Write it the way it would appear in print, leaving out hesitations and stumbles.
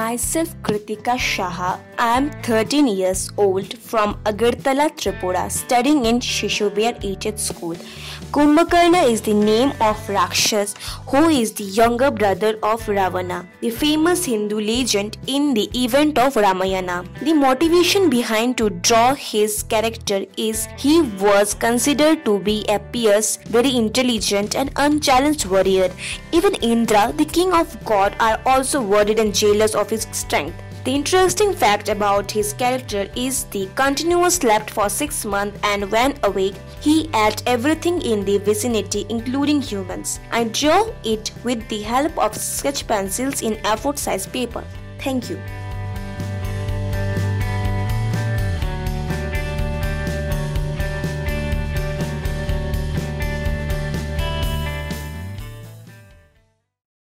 Myself Kritika Shah. I am 13 years old from Agartala, Tripura, studying in Shishubiyar 8th School. Kumbhakarna is the name of Rakshas, who is the younger brother of Ravana, the famous Hindu legend in the event of Ramayana. The motivation behind to draw his character is he was considered to be a pious, very intelligent and unchallenged warrior. Even Indra, the king of God, are also worried and jealous of his strength. The interesting fact about his character is the continuous slept for 6 months, and when awake, he ate everything in the vicinity including humans. I drew it with the help of sketch pencils in A4 size paper. Thank you.